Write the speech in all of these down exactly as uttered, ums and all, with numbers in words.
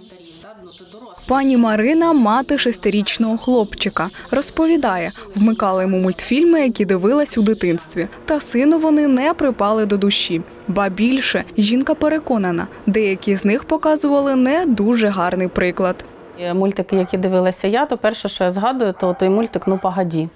Пані Марина – мати шестирічного хлопчика. Розповідає, вмикала йому мультфільми, які дивилась у дитинстві. Та сину вони не припали до душі. Ба більше, жінка переконана, деякі з них показували не дуже гарний приклад. Мультики, які дивилася я, то перше, що я згадую, то той мультик «Ну, погоді».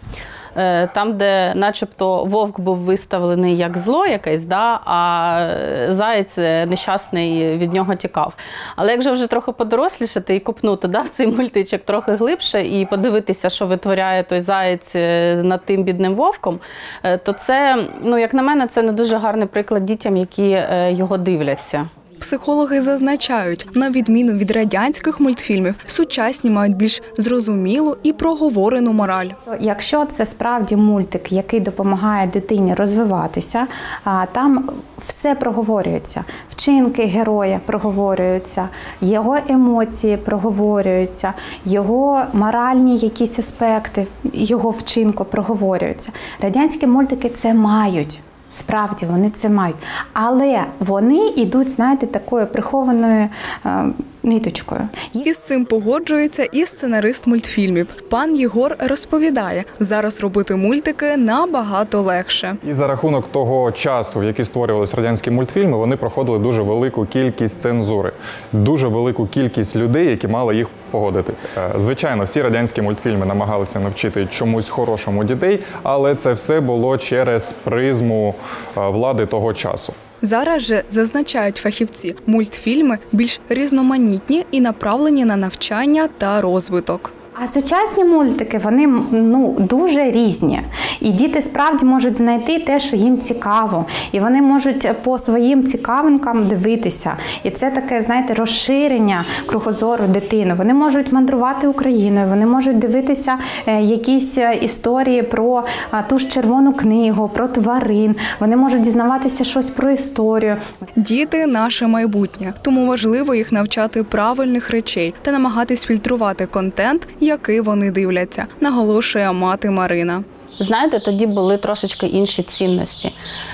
Там, де начебто вовк був виставлений як зло якесь, да, а заєць нещасний від нього тікав. Але якщо вже трохи подорослішати і копнути, да, в цей мультичок трохи глибше і подивитися, що витворяє той заєць над тим бідним вовком, то це, ну, як на мене, це не дуже гарний приклад дітям, які його дивляться. Психологи зазначають, на відміну від радянських мультфільмів, сучасні мають більш зрозумілу і проговорену мораль. Якщо це справді мультик, який допомагає дитині розвиватися, там все проговорюється. Вчинки героя проговорюються, його емоції проговорюються, його моральні якісь аспекти його вчинку проговорюються. Радянські мультики це мають. Справді, вони це мають. Але вони йдуть, знаєте, такою прихованою е, ниточкою. Із цим погоджується і сценарист мультфільмів. Пан Єгор розповідає, зараз робити мультики набагато легше. І за рахунок того часу, в який створювалися радянські мультфільми, вони проходили дуже велику кількість цензури. Дуже велику кількість людей, які мали їх погодити. Звичайно, всі радянські мультфільми намагалися навчити чомусь хорошому дітей, але це все було через призму влади того часу. Зараз же, зазначають фахівці, мультфільми більш різноманітні і направлені на навчання та розвиток. А сучасні мультики, вони ну, дуже різні. І діти справді можуть знайти те, що їм цікаво. І вони можуть по своїм цікавинкам дивитися. І це таке, знаєте, розширення кругозору дитини. Вони можуть мандрувати Україною, вони можуть дивитися якісь історії про ту ж червону книгу, про тварин. Вони можуть дізнаватися щось про історію. Діти – наше майбутнє. Тому важливо їх навчати правильних речей та намагатись фільтрувати контент, який вони дивляться, наголошує мати Марина. Знаєте, тоді були трошечки інші цінності.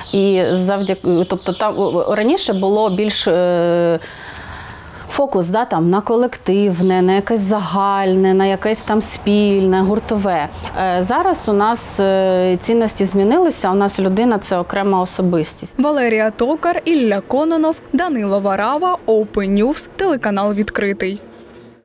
І завдяки, тобто там раніше було більш е, фокус, да, там, на колективне, на якесь загальне, на якесь там спільне, гуртове. Е, зараз у нас е, цінності змінилися, у нас людина – це окрема особистість. Валерія Токар, Ілля Кононов, Данило Варава, Open News, телеканал «Відкритий».